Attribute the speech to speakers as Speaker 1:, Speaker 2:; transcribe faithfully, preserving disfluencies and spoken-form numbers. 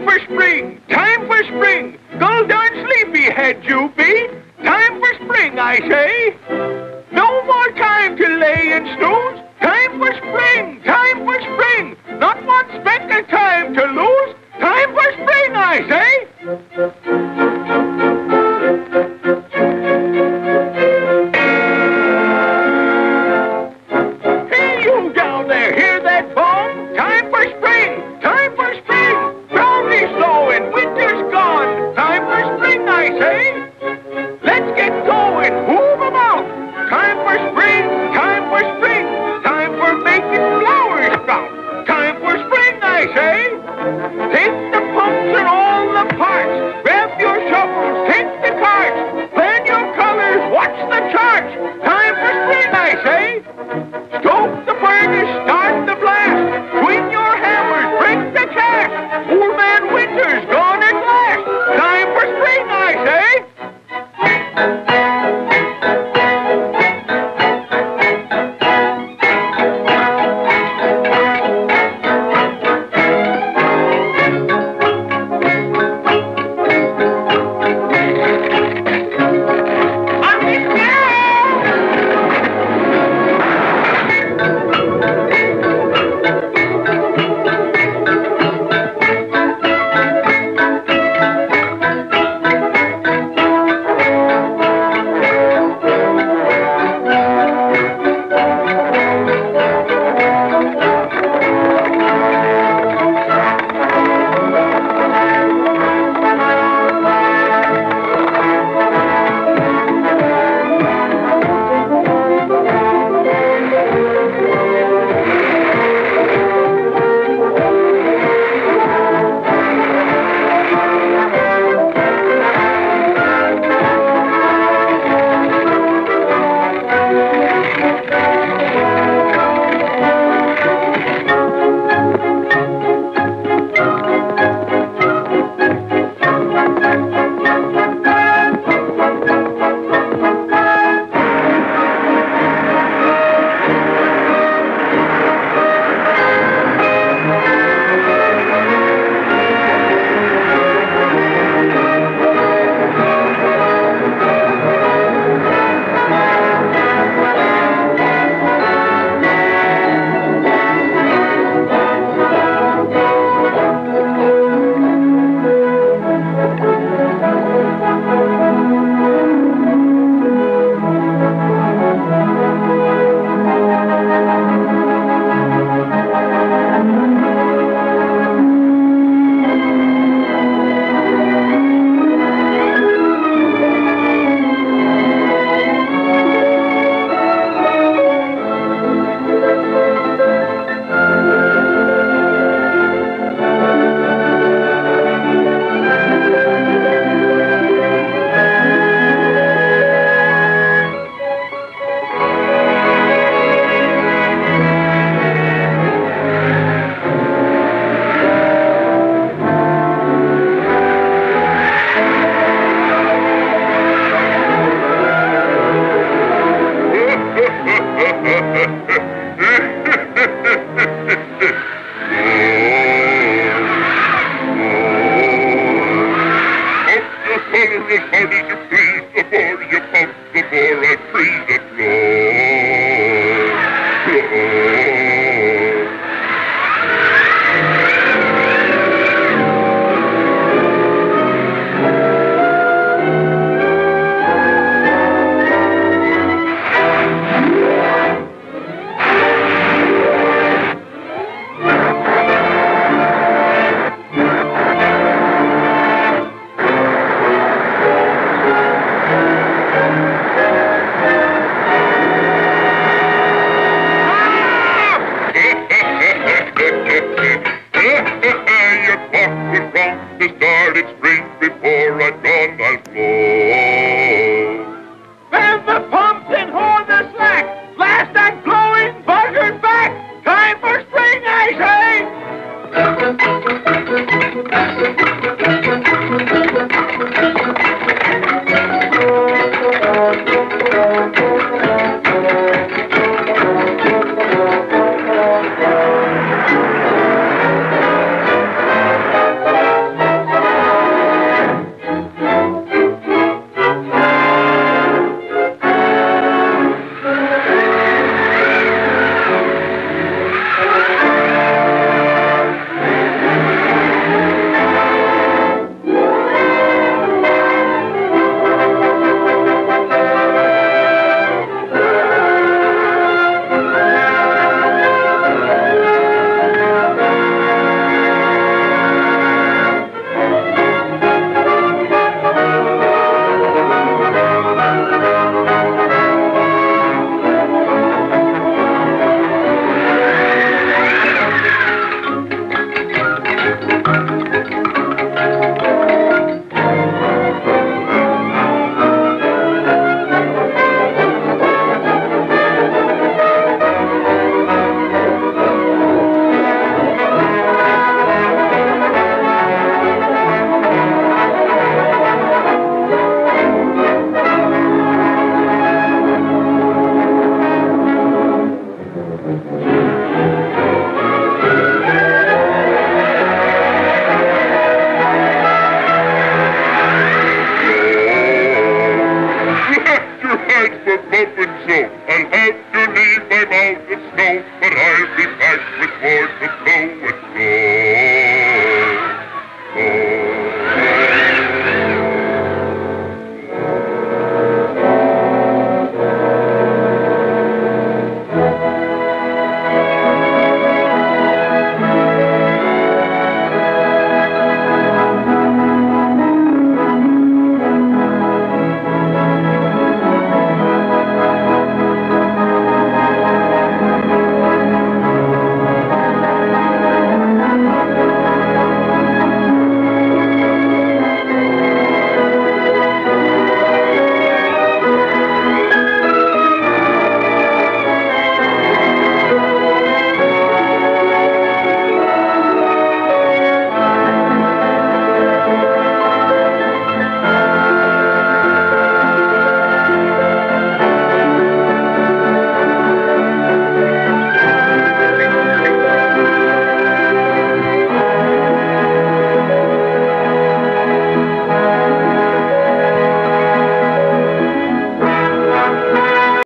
Speaker 1: for spring, time for spring. Go darn sleepyhead you be. Time for spring, I say. No more time to lay and snooze. Time for spring, time for spring. Not one speck of time to lose. Time for spring, I say. Hey, you down there, hear that phone? Time for spring, time for spring. Brownie snowing, winter's gone. Time for spring, I say. Let's get going, move 'em out. Time for spring, time for spring. Time for making flowers sprout. Time for spring, I say. Take the pumps and all the parts. Grab your shovels, take the carts. Plan your colors, watch the charts. Time for spring, I say. Stoke the furnace, start the blast. Swing your hammers, break the cast. Old man Winter's gone at last. Time for spring, I say.
Speaker 2: Thank you.